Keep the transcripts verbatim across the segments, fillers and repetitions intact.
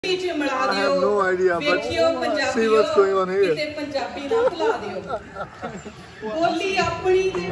मिला दियो no idea but see what's going on here किते पंजाबी ना भुला दियो बोली अपनी दे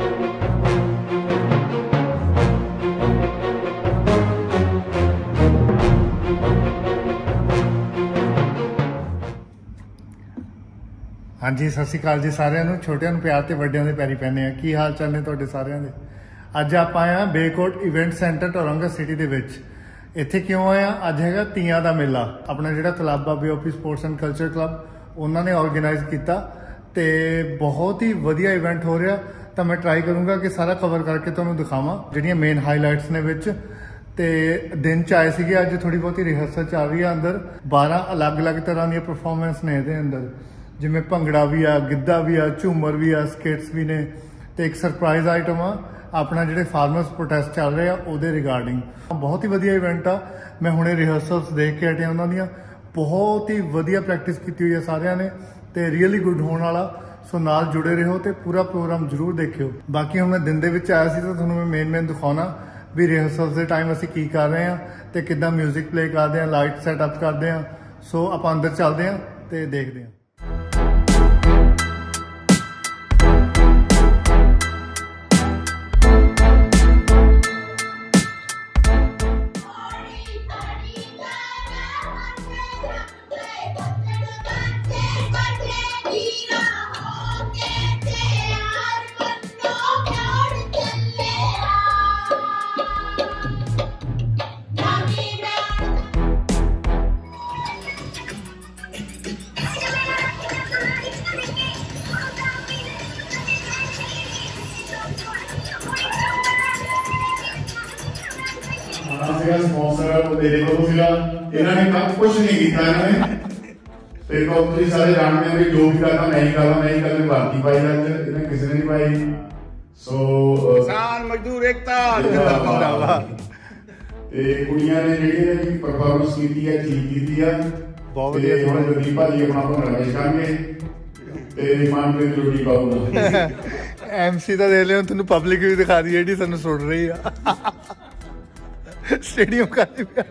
हाँ जी सत श्री अकाल जी सारिਆਂ ਨੂੰ ਛੋਟਿਆਂ ਨੂੰ ਪਿਆਰ ਤੇ ਵੱਡਿਆਂ ਦੇ ਪੈਰੀ ਪੈਣੇ ਆ ਕੀ ਹਾਲ ਚਾਲ ਨੇ ਤੁਹਾਡੇ ਸਾਰਿਆਂ ਦੇ ਅੱਜ ਆਪਾਂ ਆਏ ਆ ਬੇਕੋਟ ਇਵੈਂਟ ਸੈਂਟਰ ਟੋਰੰਗੋ ਸਿਟੀ ਦੇ ਵਿੱਚ ਇੱਥੇ ਕਿਉਂ ਆਇਆ ਅੱਜ ਹੈਗਾ ਤੀਆਂ ਦਾ ਮੇਲਾ ਆਪਣਾ ਜਿਹੜਾ ਕਲੱਬ ਆ BOP sports and culture club ਉਹਨਾਂ ਨੇ ਆਰਗੇਨਾਈਜ਼ ਕੀਤਾ ਤੇ ਬਹੁਤ ਹੀ ਵਧੀਆ ਇਵੈਂਟ ਹੋ ਰਿਹਾ ਤਾਂ ਮੈਂ ਟਰਾਈ ਕਰੂੰਗਾ ਕਿ ਸਾਰਾ ਕਵਰ ਕਰਕੇ ਤੁਹਾਨੂੰ ਦਿਖਾਵਾਂ ਜਿਹੜੀਆਂ ਮੇਨ ਹਾਈਲਾਈਟਸ ਨੇ ਵਿੱਚ ਤੇ ਦਿਨ ਚ ਆਏ ਸੀਗੇ ਅੱਜ ਥੋੜੀ ਬਹੁਤੀ ਰਿਹਰਸਲ ਚੱਲ ਰਹੀ ਆ ਅੰਦਰ ਬਾਰਾਂ ਅਲੱਗ-ਅਲੱਗ ਤਰ੍ਹਾਂ ਦੀਆਂ ਪਰਫਾਰਮੈਂਸ ਨੇ ਇਹਦੇ ਅੰਦਰ ਜਿਵੇਂ ਭੰਗੜਾ ਵੀ ਆ ਗਿੱਧਾ ਵੀ ਆ ਝੂਮਰ ਵੀ ਆ ਸਕਿਟਸ ਵੀ ਨੇ ਤੇ ਇੱਕ ਸਰਪ੍ਰਾਈਜ਼ ਆਈਟਮ ਆ ਆਪਣਾ ਜਿਹੜੇ ਫਾਰਮਰਸ ਪ੍ਰੋਟੈਸਟ ਚੱਲ ਰਹੇ ਆ ਉਹਦੇ ਰਿਗਾਰਡਿੰਗ ਬਹੁਤ ਹੀ ਵਧੀਆ ਇਵੈਂਟ ਆ ਮੈਂ ਹੁਣੇ ਰਿਹਰਸਲਸ ਦੇਖ ਕੇ ਹਟਿਆ ਉਹਨਾਂ ਦੀਆਂ ਬਹੁਤ ਹੀ ਵਧੀਆ ਪ੍ਰੈਕਟਿਸ ਕੀਤੀ ਹੋਈ ਆ ਸਾਰਿਆਂ ਨੇ ਤੇ ਰੀਅਲੀ ਗੁੱਡ ਹੋਣ ਵਾਲਾ ਸੋ ਨਾਲ ਜੁੜੇ ਰਹੋ ਤੇ ਪੂਰਾ ਪ੍ਰੋਗਰਾਮ ਜ਼ਰੂਰ ਦੇਖਿਓ ਬਾਕੀ ਹੁਣ ਮੈਂ ਦਿਨ ਦੇ ਵਿੱਚ ਆਇਆ ਸੀ ਤਾਂ ਤੁਹਾਨੂੰ ਮੈਂ ਮੇਨ ਮੇਨ ਦਿਖਾਉਣਾ ਵੀ ਰਿਹਰਸਲਸ ਦੇ ਟਾਈਮ ਅਸੀਂ ਕੀ ਕਰ ਰਹੇ ਆ ਤੇ ਕਿੱਦਾਂ ਮਿਊਜ਼ਿਕ ਪਲੇ ਕਰਦੇ ਆ ਲਾਈਟ ਸੈਟਅਪ ਕਰਦੇ ਆ ਸੋ ਆਪਾਂ ਅੰਦਰ ਚੱਲਦੇ ਆ ਤੇ ਦੇਖਦੇ ਆ स्पॉन्सर मेरे को इन्होंने कुछ नहीं किया इन्होंने फिर तो तुम सारे जानते हैं जो भी करना मैं ही करना मैं ही करने भर्ती पाई इन्हें किसी ने नहीं पाई सो किसान मजदूर एकता ते कुड़ियां ने जेडी परफॉर्मेंस की है ठीक की है बहुत बढ़िया थोड़ा गरीब भाजी अपना भंगड़ा देखांगे ते रिमांड पे रोटी पाऊंगा एमसी दा दे लियो तन्नू पब्लिक भी दिखा दी जेडी सानू सुन रही है स्टेडियम का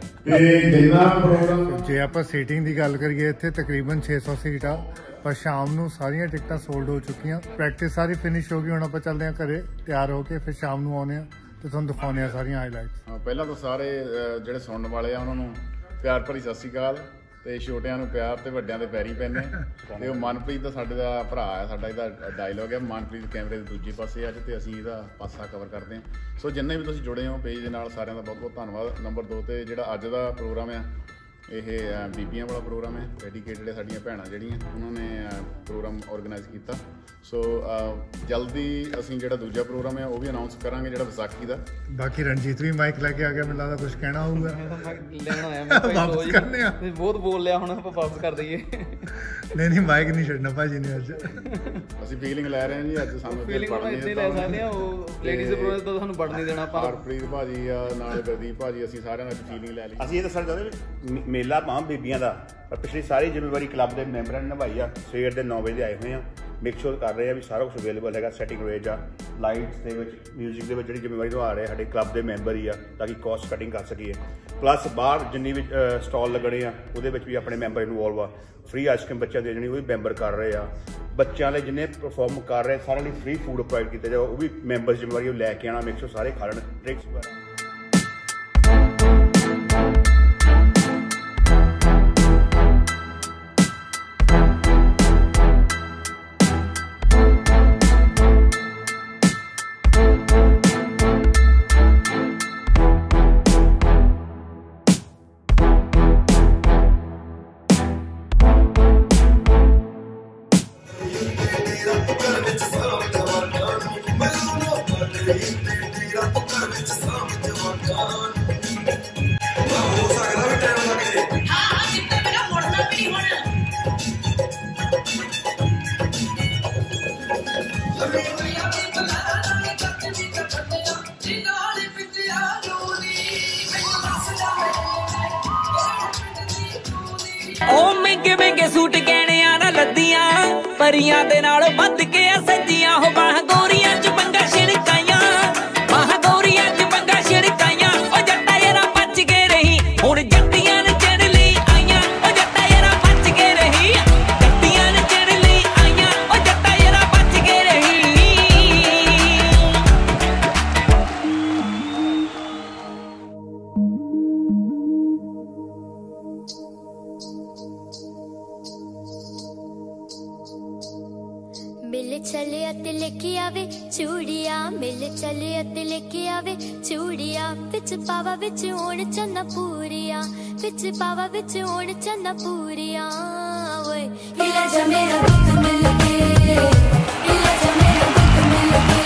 जे आप सीटिंग की गल करिए इतने तकरीबन छे सौ सीट आ पर शाम को सारिया टिकटा सोल्ड हो चुकी प्रैक्टिस सारी फिनिश हो गई हम आप चलते हैं घरे तैयार होके फिर शाम को आने तो तुहानू दिखाने सारिया हाईलाइट्स हाँ पहला तो सारे ਜਿਹੜੇ ਸੁਣਨ ਵਾਲੇ ਆ ਉਹਨਾਂ ਨੂੰ ਪਿਆਰ ਭਰੀ ਸਤਿ ਸ਼੍ਰੀ ਅਕਾਲ ਤੇ ਛੋਟਿਆਂ ਨੂੰ ਪਿਆਰ ਤੇ ਵੱਡਿਆਂ ਦੇ ਪੈਰੀ ਪੈਣੇ ਤੇ ਉਹ ਮਨਪ੍ਰੀਤ ਦਾ ਸਾਡੇ ਦਾ ਭਰਾ ਆ ਸਾਡਾ ਇਹਦਾ ਡਾਇਲੋਗ ਹੈ ਮਨਪ੍ਰੀਤ ਕੈਮਰੇ ਦੇ ਦੂਜੇ ਪਾਸੇ ਅੱਜ ਤੇ ਅਸੀਂ ਇਹਦਾ ਪਾਸਾ ਕਵਰ ਕਰਦੇ ਹਾਂ ਸੋ ਜਿੰਨੇ ਵੀ ਤੁਸੀਂ ਜੁੜੇ ਹੋ ਪੇਜ ਦੇ ਨਾਲ ਸਾਰਿਆਂ ਦਾ ਬਹੁਤ ਬਹੁਤ ਧੰਨਵਾਦ ਨੰਬਰ ਦੋ ਤੇ ਜਿਹੜਾ ਅੱਜ ਦਾ ਪ੍ਰੋਗਰਾਮ ਆ ਇਹ ਬੀਬੀਆਂ ਵਾਲਾ ਪ੍ਰੋਗਰਾਮ ਹੈ ਡੈਡੀਕੇਟਡ ਹੈ ਸਾਡੀਆਂ ਭੈਣਾਂ ਜਿਹੜੀਆਂ ਉਹਨਾਂ ਨੇ ਪ੍ਰੋਗਰਾਮ ਆਰਗੇਨਾਈਜ਼ ਕੀਤਾ ਸੋ ਜਲਦੀ ਅਸੀਂ ਜਿਹੜਾ ਦੂਜਾ ਪ੍ਰੋਗਰਾਮ ਹੈ ਉਹ ਵੀ ਅਨਾਉਂਸ ਕਰਾਂਗੇ ਜਿਹੜਾ ਵਿਸਾਖੀ ਦਾ ਬਾਕੀ ਰਣਜੀਤ ਵੀ ਮਾਈਕ ਲੈ ਕੇ ਆ ਗਿਆ ਮੈਨੂੰ ਲੱਗਦਾ ਕੁਝ ਕਹਿਣਾ ਹੋਊਗਾ ਲੈਣ ਆਇਆ ਮੈਂ ਵਾਪਸ ਕਰਨੇ ਆ ਬਹੁਤ ਬੋਲ ਲਿਆ ਹੁਣ ਆਪਾਂ ਵਾਪਸ ਕਰ ਦਈਏ ਨਹੀਂ ਨਹੀਂ ਮਾਈਕ ਨਹੀਂ ਛੱਡਣਾ ਭਾਜੀ ਨੇ ਅੱਜ ਅਸੀਂ ਫੀਲਿੰਗ ਲੈ ਰਹੇ ਹਾਂ ਜੀ ਅੱਜ ਸਾਨੂੰ ਫੀਲਿੰਗ ਇੱਥੇ ਲੈ ਸਕਦੇ ਆ ਉਹ ਲੇਡੀਜ਼ ਦੇ ਪ੍ਰੋਗਰਾਮ ਤਾਂ ਸਾਨੂੰ ਵੜ ਨਹੀਂ ਦੇਣਾ ਆਪਾਂ ਹਰਪ੍ਰੀਤ ਭਾਜੀ ਆ ਨਾਲ ਗੁਰਦੀਪ ਭਾਜੀ ਅਸੀਂ ਸਾਰਿਆਂ ਨਾਲ ਫੀਲਿੰਗ ਲੈ ਲਈ ਅਸੀਂ ਇਹ ਦੱਸਣਾ ਚਾਹੁੰਦੇ ਮੇਲਾ ਭਾਂ ਬੀਬੀਆਂ ਦਾ ਪਰ ਪਿਛਲੀ ਸਾਰੀ ਜ਼ਿੰਮੇਵਾਰੀ ਕਲੱਬ ਦੇ ਮੈਂਬਰਾਂ ਨੇ ਨਿਭਾਈ ਆ ਸਵੇਰ ਦੇ ਨੌ ਵਜੇ ਆਏ ਹੋਏ ਆ ਮੇਕ ਸ਼ੋਰ ਕਰ ਰਹੇ ਆ ਵੀ ਸਾਰਾ ਕੁਛ ਅਵੇਲੇਬਲ ਹੈਗਾ ਸੈਟਿੰਗ ਰੇਂਜ ਆ ਲਾਈਟਸ ਦੇ ਵਿੱਚ ਮਿਊਜ਼ਿਕ ਦੇ ਵਿੱਚ ਜਿਹੜੀ ਜ਼ਿੰਮੇਵਾਰੀ ਨਿਭਾ ਰਹੇ ਸਾਡੇ ਕਲੱਬ ਦੇ ਮੈਂਬਰ ਹੀ ਆ ਤਾਂ ਕਿ ਕੋਸਟ ਕਟਿੰਗ ਕਰ ਸਕੀਏ ਪਲੱਸ ਬਾਹਰ ਜਿੰਨੀ ਵੀ ਸਟਾਲ ਲੱਗਣੇ ਆ ਉਹਦੇ ਵਿੱਚ ਵੀ ਆਪਣੇ ਮੈਂਬਰ ਇਨਵੋਲਵ ਆ ਫ੍ਰੀ ਆਈਸਕ੍ਰੀਮ ਬੱਚਿਆਂ ਦੀ ਜਿਹੜੀ ਉਹ ਵੀ ਮੈਂਬਰ ਕਰ ਰਹੇ ਆ ਬੱਚਿਆਂ ਲਈ ਜਿੰਨੇ ਪਰਫਾਰਮ ਕਰ ਰਹੇ ਸਾਰਿਆਂ ਲਈ ਫ੍ਰੀ ਫੂਡ ਪ੍ਰੋਵਾਈਡ ਕੀਤਾ ਜਾਵੇ ਉਹ ਵੀ ਮੈਂਬਰ ਜ਼ਿੰਮੇਵਾਰੀ ਉਹ ਲੈ ਕੇ ਆਉਣਾ ਮੇਕ ਸ਼ੋਰ ਸਾਰੇ ਖਾ ਲੈਣ ਡਰਿੰਕਸ ਵਗੈਰਾ ओ महंगे महंगे सूट गहणियां ना लद्दियां परियां दे नाल बद के सजियां हो बाह गोरियां च पंगा छिड़काइयां बाह गोरियां च पंगा छिड़काइयां ओ जट्टा यारा बच के रही हुण जट्टियां ने चढ़ ली चलिया ते लेके आवे चूड़िया मिल चलिया ते लेके आवे चूड़िया विच पावा विच होण चन्ना पूरिया विच पावा विच होण चन्ना पूरिया ओए हिला जा मेरा दुख मिल के हिला जा मेरा दुख मिल के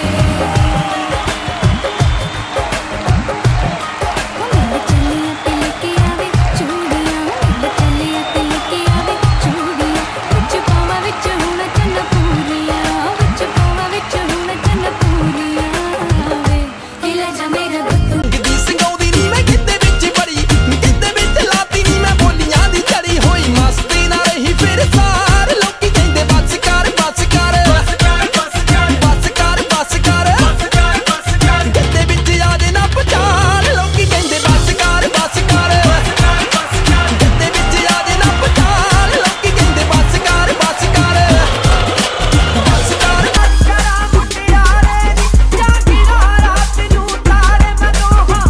मिल चलिया ते लेके आवे चूड़िया मिल चलिया ते लेके आवे चूड़िया विच पावा विच होण चन्ना पूरिया विच पावा विच होण चन्ना पूरिया वे हिला जा मेरा दुख दी संगौदी नी मैं किते विच बड़ी किते विच लाती नी मैं बोलियां दी चढ़ी होई मस्ती ना रही फिर सार लोकी कहंदे बस कर बस कर बस कर बस कर बस कर बस कर बस कर बस कर किते विच याद ना पहचान लोकी कहंदे बस कर बस कर बस कर बस कर किते विच याद ना पहचान लोकी कहंदे बस कर बस कर बस कर बस करा मुटियारे नी जागीरा रात नू तारे मनोहा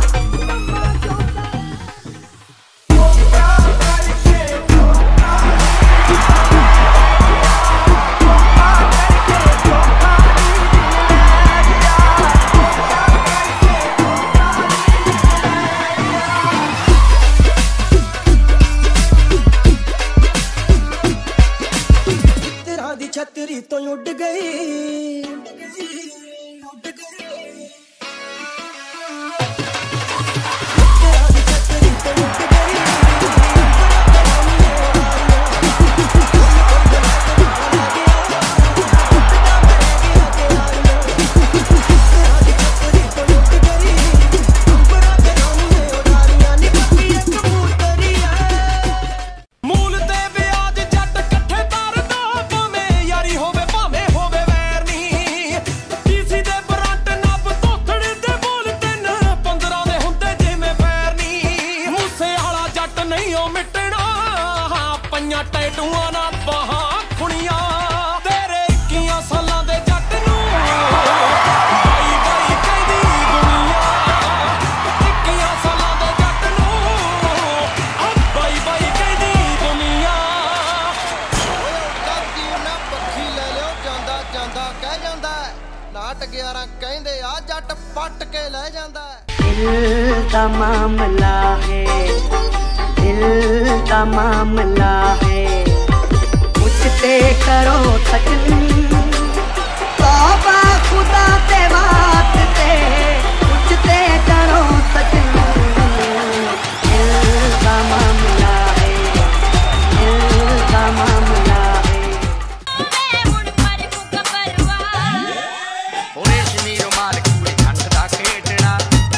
तेरा दी छतरी तो उड़ गई उड़ गई तेरा दी छतरी तो उड़ गई ਮੂਲ ਤੇ ਵਿਆਜ ਜੱਟ ਇਕੱਠੇ ਤਰਦਾ ਭਾਵੇਂ ਯਾਰੀ ਹੋਵੇ ਭਾਵੇਂ ਹੋਵੇ ਵੈਰ ਨੀ ਟੀਸੀ ਦੇ ਬਰੰਟ ਨੱਬ ਧੋਥੜੇ ਦੇ ਬੋਲ ਤਿੰਨ ਪੰਦਰਾਂ ਦੇ ਹੁੰਦੇ ਜਿਵੇਂ ਫੈਰ ਨੀ ਮੂਸੇ ਵਾਲਾ ਜੱਟ ਨਹੀਂ ਉਹ ਮਿਟਣਾ ਪੰਜਾਂ ਟੈਟੂਆਂ ਨਾਲ ਬਾਹਾਂ ਖੁਣੀਆਂ ਤੇਰੇ ਇੱਕੀਆਂ ਸਾਲਾਂ ਦੇ ਜੱਟ ਨੂੰ ਬਾਈ ਬਾਈ ਕਹਿੰਦੀ ਦੁਨੀਆ ਇੱਕੀਆਂ ਸਾਲਾਂ ਦੇ ਜੱਟ ਨੂੰ ਆ ਬਾਈ ਬਾਈ ਕਹਿੰਦੀ ਦੁਨੀਆ ਦਾਦੀ ਉਹਨਾਂ ਪੱਖੀ ਲੈ ਲਿਓ ਜਾਂਦਾ ਜਾਂਦਾ ਕਹਿ ਜਾਂਦਾ ਨਾਟ ਗਿਆਰਾਂ ਕਹਿੰਦੇ ਆ ਜੱਟ ਪੱਟ ਕੇ ਲੈ ਜਾਂਦਾ दिल का मामला है दिल का मामला है पूछते करो सजन तौबा खुदा ते वास्ते पूछते करो सजन दिल का मामला है दिल का मामला है ਹੁਣ ਪਰ ਮੁਕ ਪਰਵਾ ਹੋਰੇ ਸ਼ਮੀਰ ਮਾਲ ਕੂੜੇ ਖੰਡ ਦਾ ਖੇਡਣਾ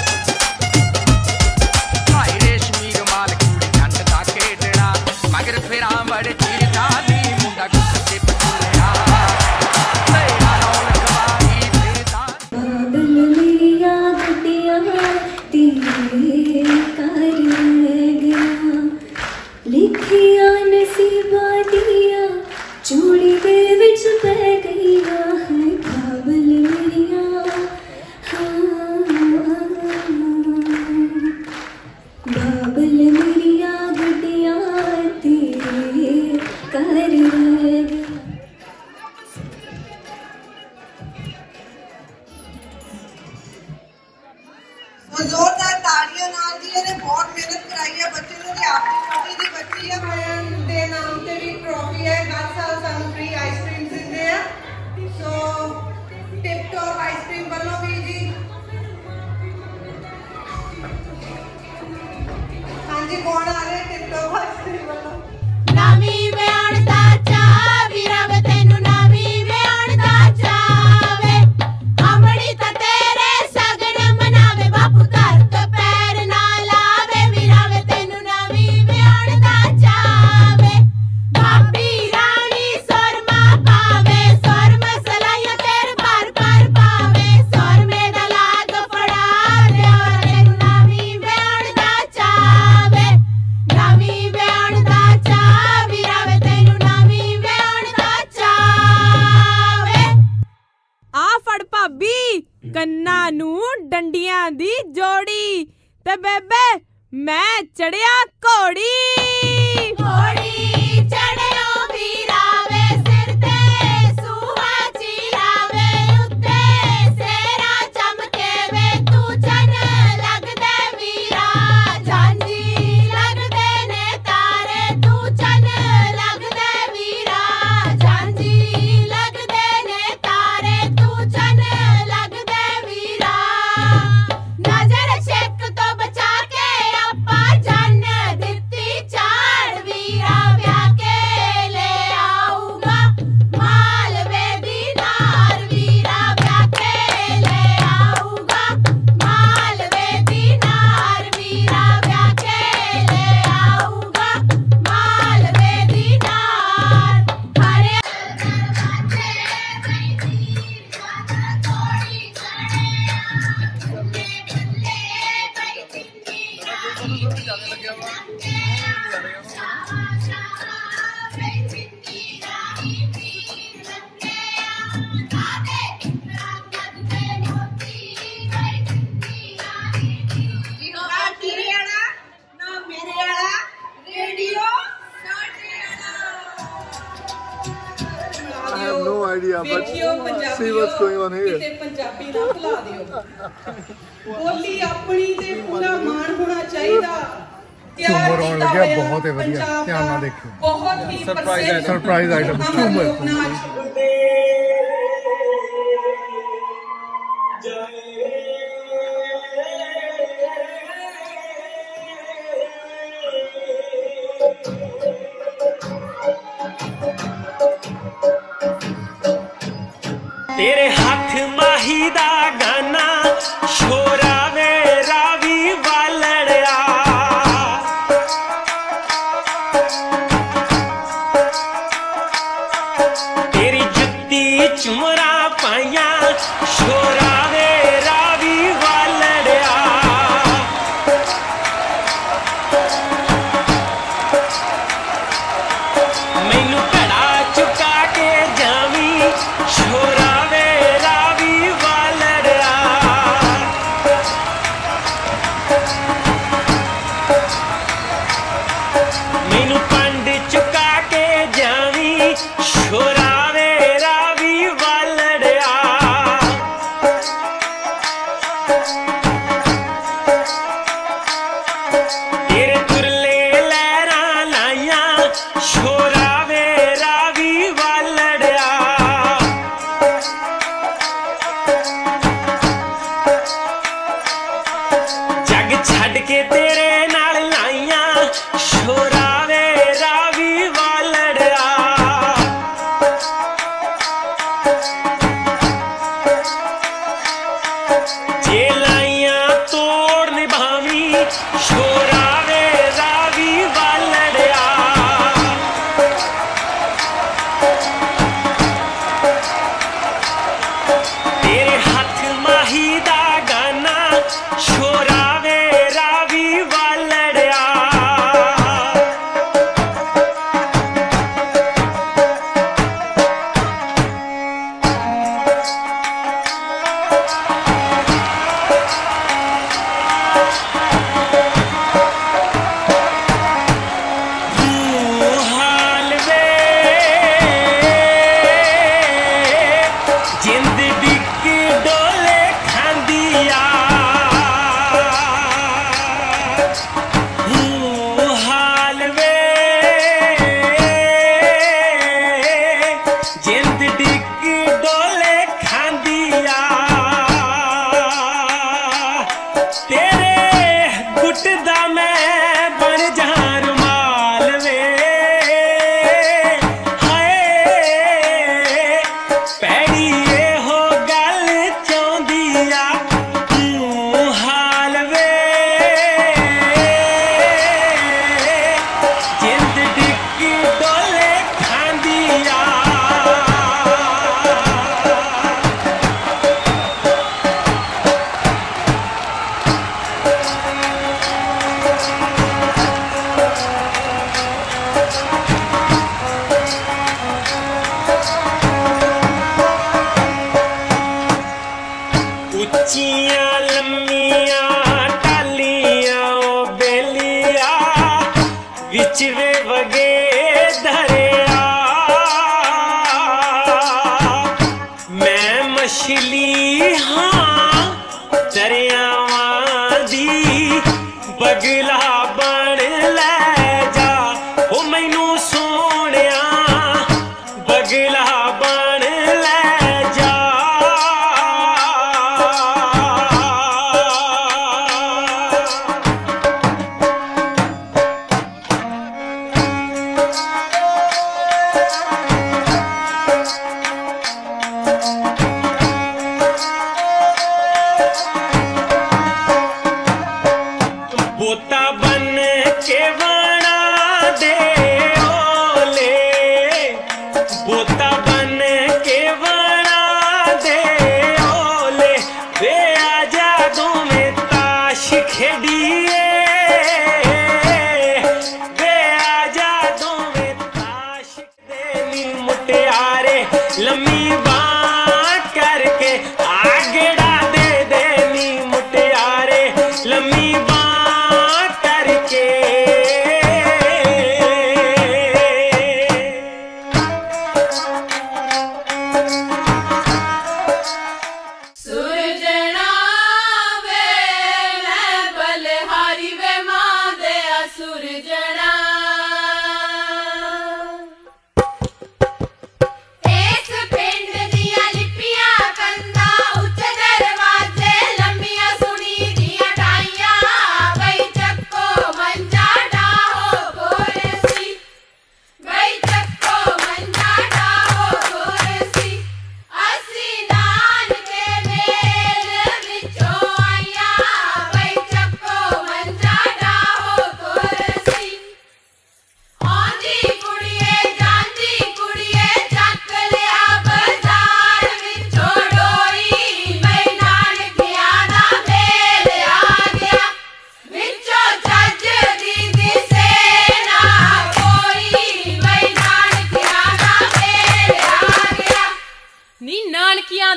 ਭਾਈ ਰੇਸ਼ਮੀ ਰੁਮਾਲ ਕੂੜੀ ਖੰਡ ਦਾ ਖੇਡਣਾ ਮਗਰ ਫੇਰਾ ਬੜੇ ਚੀਰਦਾ ਦੀ ਮੁੰਡਾ ਗੁੱਸੇ ਪਟੂਰਿਆ ਮੇਰਾ ਰੌਣਕ ਵਾਲੀ ਫੇਰਦਾ बादल मेरी याद दिया तेरे कर गया लिखिया नसीबा दिया चूड़ी दे विच पै गईया है बादल मेरिया बाबल मेरी याद दिया तेरे कर गया और जोरदार ताड़ियों नाल जी ਇਹਨੇ ਬਹੁਤ ਮਿਹਨਤ ਕਰਾਈ ਹੈ ਬੱਚੇ ਨੂੰ ਤੇ ਆਪਣੀ ਛੋਟੀ ਦੀ ਬੱਚੀ ਹੈ ਮੈਨ ਦੇ ਨਾਮ ਤੇ ਵੀ ਟਰੋਫੀ ਹੈ ਹਰ ਸਾਲ ਸਾਨੂੰ ਫ੍ਰੀ ਆਈਸਕ੍ਰੀਮ ਦਿੰਦੇ ਆ ਸੋ ਟਿਪ ਟੌਪ ਆਈਸਕ੍ਰੀਮ ਵੱਲੋਂ ਵੀ ਜੀ ਹਾਂਜੀ ਕੌਣ ਆ ਰਹੇ ਟਿਪ ਟੌਪ ਆਈਸਕ੍ਰੀਮ ਵੱਲੋਂ ਨਾਵੀਂ ਵਿਆਹਣ ਦਾ ਚਾਅ ਵੀਰਾ ਵੇ ਤੈਨੂੰ ਨਾਵੀਂ ਵਿਆਹਣ ਦਾ ਚਾਅ ਵੇ ਆਮੜੀ ਤਾਂ ਤੇਰੇ ਸਗਨ ਮਨਾਵੇ ਬਾਪੂ ਧਰਤ ਪੈਰ ਨਾ ਲਾਵੇ ਵੀਰਾ ਵੇ ਤੈਨੂੰ ਨਾਵੀਂ ਵਿਆਹਣ ਦਾ ਚਾਅ ਵੇ ਬਾਬੀ ਰਾਣੀ ਸੁਰਮਾ ਪਾਵੇ ਸੁਰਮ ਸਲਾਈਆਂ ਤੇਰੇ ਪਰ ਪਰ ਪਾਵੇ ਸੁਰਮੇ ਦਾ ਲਾਗ ਫੜਾ ਰਿਆ ਤੈਨੂੰ ਨਾਵੀਂ ਵਿਆਹਣ ਦਾ ਚਾਅ ਵੇ ਨਾਵੀਂ ਵਿਆਹਣ ਦਾ ਚਾਅ ਵੀਰਾ ਵੇ ਤੈਨੂੰ ਨਾਵੀਂ ਵਿਆਹਣ ਦਾ ਚਾਅ ਵੇ ਆ ਫੜ ਭਾਬੀ ਕੰਨਾਂ ਨੂੰ ਡੰਡੀਆਂ ਦੀ ਜੋੜੀ ਤੇ ਬੇਬੇ ਮੈਂ ਚੜਿਆ ਘੋੜੀ ਘੋੜੀ ਚੜਿਓ ਵੀਰਾ ਵੇ ਸਿਰ ਤੇ ਸੂਹਾ ਚੀਰਾ idea, but ਵੇਖਿਓ see ਪੰਜਾਬੀਓ what's going on here. ਕਿਤੇ ਪੰਜਾਬੀ ਨਾ ਭੁਲਾ ਦਿਓ ਬੋਲੀ ਆਪਣੀ ਤੇ ਪੂਰਾ ਮਾਣ ਹੋਣਾ ਚਾਹੀਦਾ ਝੂਮਰ ਆਉਣ ਲੱਗਿਆ ਬਹੁਤ ਹੀ ਵਧੀਆ ਧਿਆਨ ਨਾਲ ਦੇਖਿਓ ਬਹੁਤ ਹੀ ਸਰਪ੍ਰਾਈਜ਼ ਸਰਪ੍ਰਾਈਜ਼ ਆਈਟਮ ਝੂਮਰ तेरे हाथ माही दा गाना छोरा वे रावी वालड़िया तेरी जुत्ती चुमरा पाइया छोरा वे रावी वालड़िया मैनू घड़ा चुका के जावी छोरा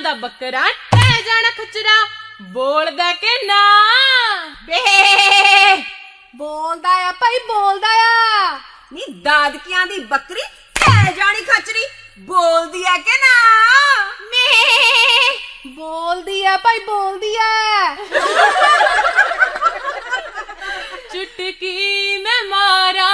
ਦਾ ਬੱਕਰਾ ਟਹਿ ਜਾਣਾ ਖਚਰਾ ਬੋਲਦਾ ਕਿ ਨਾ ਬੇ ਬੋਲਦਾ ਆ ਭਾਈ ਬੋਲਦਾ ਆ ਨੀ ਦਾਦਕਿਆਂ ਦੀ ਬੱਕਰੀ ਟਹਿ ਜਾਣੀ ਖਚਰੀ ਬੋਲਦੀ ਆ ਕਿ ਨਾ ਮੇ ਬੋਲਦੀ ਆ ਭਾਈ ਬੋਲਦੀ ਆ ਚੁਟਕੀ ਮੈਂ ਮਾਰਾ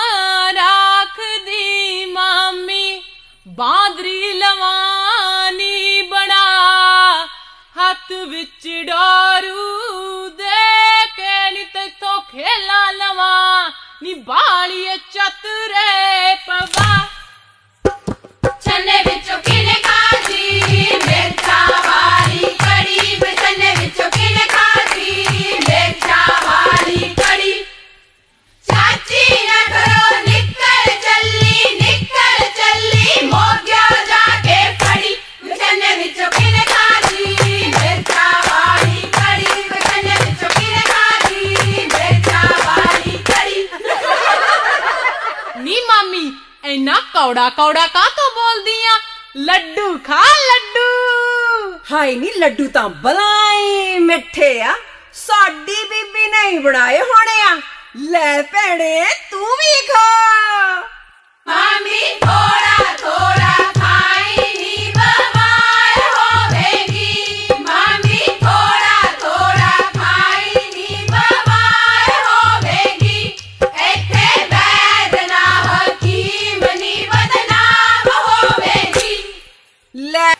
ਰੱਖਦੀ ਮਾਮੀ ਬਾਂਦਰੀ ਲਵਾਨੀ ਬਣਾ ਹੱਥ ਵਿੱਚ ਡੋਰੂ ਦੇ ਕੇ ਨੀ ਤੈਥੋਂ ਖੇਲਾ ਲਵਾਂ ਨੀ ਬਾਲੀਏ ਚਤਰੇ ਪਵਾ ਛੰਨੇ ਵਿੱਚੋਂ ਕਿਨੇ ਖਾਦੀ ਮਿਰਚਾਂ ਵਾਲੀ ਕੜੀ ਛੰਨੇ ਵਿੱਚੋਂ ਕਿਨੇ ਖਾਦੀ ਮਿਰਚਾਂ ਵਾਲੀ ਕੜੀ ਚਾਚੀ ਨਾ ਕਰੋ ਨਿਕਲ ਚੱਲੀ ਨਿਕਲ ਚੱਲੀ ਮੋਗਿਆ ਜਾ ਕੇ ਫੜੀ ਛੰਨੇ ਵਿੱਚੋਂ ਕਿਨੇ ਖਾਦੀ ਮਿਰਚਾਂ ਵਾਲੀ ਕੜੀ ਛੰਨੇ ਵਿੱਚੋਂ ਕਿਨੇ ਖਾਦੀ ਮਿਰਚਾਂ ਵਾਲੀ ਕੜੀ ਨੀ ਮਾਮੀ ਇੰਨਾ ਕੌੜਾ ਕੌੜਾ ਕਾਹਤੋਂ ਬੋਲਦੀ ਆ ਲੱਡੂ ਖਾ ਲੱਡੂ ਹਾਏ ਨੀ ਲੱਡੂ ਤਾਂ ਬਲਾਈ ਮਿੱਠੇ ਆ ਸਾਡੀ ਬੀਬੀ ਨਹੀਂ ਬਣਾਏ ਹੋਣੇ ਆ ਲੈ ਭੈਣੇ ਤੂੰ ਵੀ ਖਾ ਮਾਮੀ ਥੋੜਾ ਥੋੜਾ ਖਾਈ ਨੀ ਬਿਮਾਰ ਹੋਵੇਗੀ ਮਾਮੀ ਥੋੜਾ ਥੋੜਾ ਖਾਈ ਨੀ ਬਿਮਾਰ ਹੋਵੇਗੀ ਇੱਥੇ ਵੈਦ ਨਾ ਹਕੀਮ ਨੀ ਬਦਨਾਮ ਹੋਵੇਗੀ ਲੈ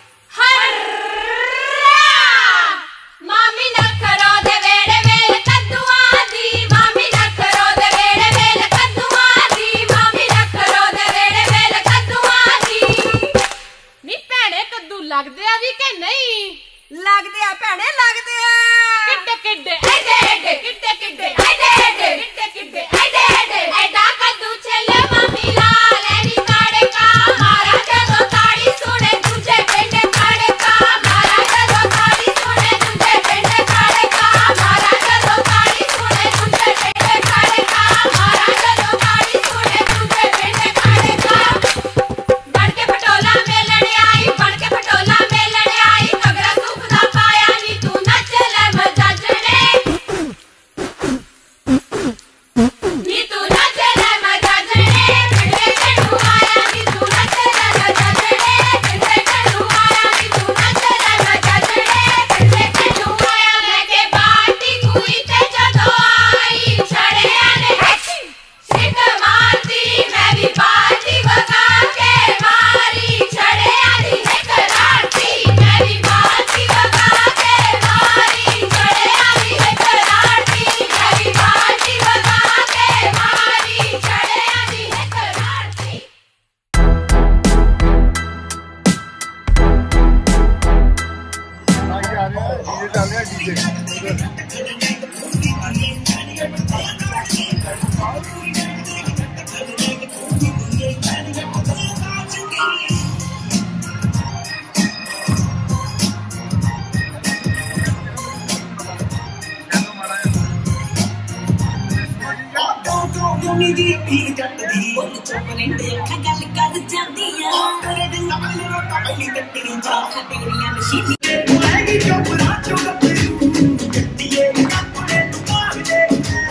ਮਾਮੀ ਨਖਰੋ ਦੇ ਵੇੜੇ ਵੇਲ ਕੱਦੂਆਂ ਦੀ ਮਾਮੀ ਨਖਰੋ ਦੇ ਵੇੜੇ ਵੇਲ ਕੱਦੂਆਂ ਦੀ ਮਾਮੀ ਨਖਰੋ ਦੇ ਵੇੜੇ ਵੇਲ ਕੱਦੂਆਂ ਦੀ ਨੀ ਭੈਣੇ ਕੱਦੂ ਲੱਗਦੇ ਆ ਵੀ ਕਿ ਨਹੀਂ ਲੱਗਦੇ ਆ ਭੈਣੇ ਲੱਗਦੇ ਆ ਕਿੱਡੇ ਕਿੱਡੇ ਐਡੇ ਐਡੇ ਕਿੱਡੇ ਕਿੱਡੇ ਐਡੇ ਐਡੇ ਕਿੱਡੇ ਕਿੱਡੇ ਐਡੇ ਐਡੇ ਐਡਾ ਕੱਦੂ ਛੱਲੇ ਮਾਮੀ ਲਾਲ ਐਨੀ ਕਾੜੇ ਕਾ ਮਾਰਾ ਜਦੋਂ ਤਾੜੀ ਸੁਣੇ ਤੁਝੇ ਪਿੰਡੇ ਕਾੜੇ ਕਾ ਮਾਰਾ ਜਦੋਂ ਤਾੜੀ ਸੁਣੇ ਤੁਝੇ ਪਿੰਡੇ ਕਾੜੇ ਕਾ ਮਾਰਾ ਜਦੋਂ ਤਾੜੀ ਸੁਣੇ ਤੁਝੇ ਪਿੰਡੇ ਕਾੜੇ ਕਾ ਮਾਰਾ ਜਦੋਂ ਤਾੜੀ ਸੁਣੇ ਤੁਝੇ ਪਿੰਡੇ ਕਾੜੇ ਕਾ ਬਣ ਕੇ ਪਟੋਲਾ ਮੇਲਣ ਆਈ ਬਣ ਕੇ ਪਟੋਲਾ ਮੇਲਣ ਆਈ ਤਗੜਾ ਸੁਖ ਦਾ ਪਾਇਆ ਨੀ ਤੂੰ ਨੱਚ ਲੈ ਮਜਾਜਣੇ ਨੀ ਤੂੰ ਨੱਚ ਲੈ ਮਜਾਜਣੇ ਪਿੰਡੇ ਕਣੂ ਆਇਆ ਨੀ ਤੂੰ ਨੱਚ ਲੈ ਮਜਾਜਣੇ ਪਿੰਡੇ ਕਣੂ ਆਇਆ ਨੀ ਤੂੰ ਨੱਚ ਲੈ ਮਜਾਜਣੇ ਪਿੰਡੇ ਕਣੂ ਆਇਆ ਲੈ ਕੇ ਬਾਟੀ ਕੋਈ ਤੇ ਜਦੋਂ ਆਈ ਛੜਿਆ ਨੇ ਸਿੱਕ ਮਾਰਦੀ ਮੈਂ ਵੀ ਬਾਟੀ ਵਗਾ ਕੇ ਮਾਰੀ ਛੜਿਆ ਦੀ ਇੱਕ ਰਾਤੀ ਮੈਂ ਵੀ ਬਾਟੀ ਵਗਾ ਕੇ ਮਾਰੀ ਛੜਿਆ ਦੀ ਇੱਕ ਰਾਤੀ ਮੈਂ ਵੀ ਬਾਟੀ ਵਗਾ ਕੇ ਮਾਰੀ ਛੜਿਆ ਦੀ ਇੱਕ ਰਾਤੀ ਆਗੇ ਆ ਰਿਹਾ ਡੀਜੇ ਚੱਲ ਰਿਹਾ ਡੀਜੇ ਦੁਨੀ ਦੀ ਪੀ ਜੱਟ ਦੀ ਬੋਲ ਚੋਪਰੇਂਦੇ ਅੱਖਾਂ ਗੱਲ ਕਰ ਜਾਂਦੀਆਂ ਤੇਰੇ ਦੇ ਨਾਲ ਰੋਟਾ ਪਹਿਲੀ ਕੱਟਣੀ ਜਾ ਤੇਰੀਆਂ ਮਸ਼ੀਨੀ ਆਏਗੀ ਚੋਪਰਾ ਚੋਪਰੇ ਗੱਡੀਏ ਕੱਪੜੇ ਤੂੰ ਮਾਰ ਦੇ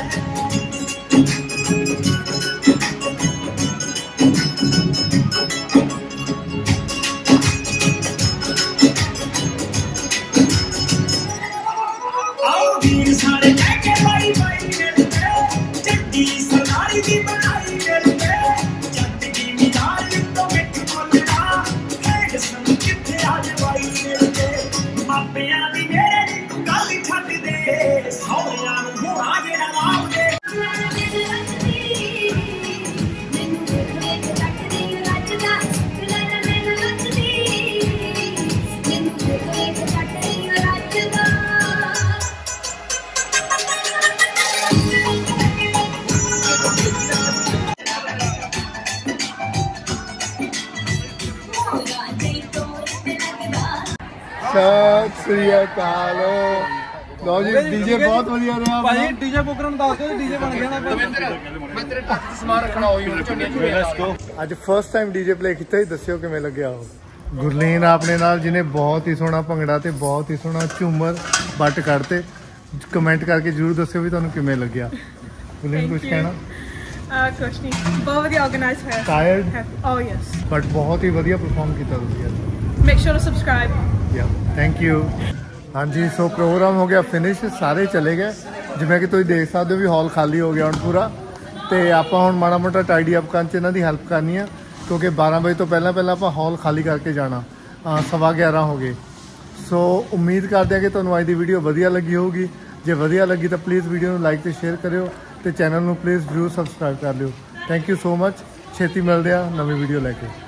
ਆਓ ਵੀਰ ਸਾਰੇ ਲੈ ਕੇ ਬਾਈ ਬਾਈ ਮੇਰੇ ਚੱਡੀ ਸਰਦਾਰੀ ਦੀ ਬਣਾਈ ਮੇਰੇ ਜੱਟ ਦੀ ਮਿਜ਼ਾਜ ਤੋਂ ਮਿੱਠ ਬੋਲਣਾ ਖੇਡ ਸੰਗ ਕਿੱਥੇ ਆ ਜਵਾਈ ਮੇਰੇ ਮਾਪਿਆਂ ਦੀ ਮੇਰੇ ਦੀ ਤੂੰ ਗੱਲ ਛੱਡ ਦੇ ਸੌਰਿਆਂ ਨੂੰ ਹੋਣਾ ਜਿਹੜਾ ਲਾਭ ਦੇ ਸਤਿ ਸ੍ਰੀ ਅਕਾਲ ਲਓ ਜੀ ਡੀਜੇ ਬਹੁਤ ਵਧੀਆ ਰਿਹਾ ਭਾਈ ਡੀਜੇ ਪ੍ਰੋਗਰਾਮ ਦੱਸ ਦਿਓ ਡੀਜੇ ਬਣ ਗਿਆ ਨਾ ਮੈਂ ਤੇਰੇ ਟੱਕ ਤੇ ਸਮਾਨ ਰੱਖਣਾ ਹੋਈ ਹੁਣ ਝੰਡੇ ਝੁੰਡੇ ਅੱਜ ਫਸਟ ਟਾਈਮ ਡੀਜੇ ਪਲੇ ਕੀਤਾ ਹੀ ਦੱਸਿਓ ਕਿਵੇਂ ਲੱਗਿਆ ਉਹ ਗੁਰਲੀਨ ਆਪਣੇ ਨਾਲ ਜਿਹਨੇ ਬਹੁਤ ਹੀ ਸੋਹਣਾ ਭੰਗੜਾ ਤੇ ਬਹੁਤ ਹੀ ਸੋਹਣਾ ਝੂਮਰ ਬੱਟ ਕੱਢਤੇ। ਕਮੈਂਟ ਕਰਕੇ ਜਰੂਰ ਦੱਸਿਓ ਵੀ ਤੁਹਾਨੂੰ ਕਿਵੇਂ ਲੱਗਿਆ। ਗੁਰਲੀਨ ਕੁਝ ਕਹਿਣਾ? ਕੁਛ ਨਹੀਂ, ਬਹੁਤ ਵਧੀਆ ਆਰਗੇਨਾਈਜ਼ ਹੋਇਆ। ਟਾਇਰਡ? ਓ ਯੈਸ, ਬਟ ਬਹੁਤ ਹੀ ਵਧੀਆ ਪਰਫਾਰਮ ਕੀਤਾ ਤੁਸੀਂ ਅੱਜ। Make sure to subscribe. Yeah thank you. ਹਾਂਜੀ ਸੋ ਪ੍ਰੋਗਰਾਮ ਹੋ ਗਿਆ ਫਿਨਿਸ਼, ਸਾਰੇ ਚਲੇ ਗਏ। ਜਿਵੇਂ ਕਿ ਤੁਸੀਂ ਦੇਖ ਸਕਦੇ ਹੋ ਵੀ ਹਾਲ ਖਾਲੀ ਹੋ ਗਿਆ ਹੁਣ ਪੂਰਾ। ਤੇ ਆਪਾਂ ਹੁਣ ਮਾੜਾ ਮੋਟਾ ਟਾਈਡੀ ਅਪ ਕਰਨ 'ਚ ਇਹਨਾਂ ਦੀ ਹੈਲਪ ਕਰਨੀ ਆ ਕਿਉਂਕਿ ਬਾਰਾਂ ਵਜੇ ਤੋਂ ਪਹਿਲਾਂ ਪਹਿਲਾਂ ਆਪਾਂ ਹਾਲ ਖਾਲੀ ਕਰਕੇ ਜਾਣਾ। ਸਵਾ ਗਿਆਰਾਂ ਹੋ ਗਏ। ਸੋ ਉਮੀਦ ਕਰਦੇ ਹਾਂ ਕਿ ਤੁਹਾਨੂੰ ਅੱਜ ਦੀ ਵੀਡੀਓ ਵਧੀਆ ਲੱਗੀ ਹੋਊਗੀ। ਜੇ ਵਧੀਆ ਲੱਗੀ ਤਾਂ ਪਲੀਜ਼ ਵੀਡੀਓ ਨੂੰ ਲਾਈਕ ਤੇ ਸ਼ੇਅਰ ਕਰਿਓ ਤੇ ਚੈਨਲ ਨੂੰ ਪਲੀਜ਼ ਜ਼ਰੂਰ ਸਬਸਕ੍ਰਾਈਬ ਕਰ ਲਿਓ। Thank you so much. ਛੇਤੀ ਮਿਲਦੇ ਆ ਨਵੀਂ ਵੀਡੀਓ ਲੈ ਕੇ।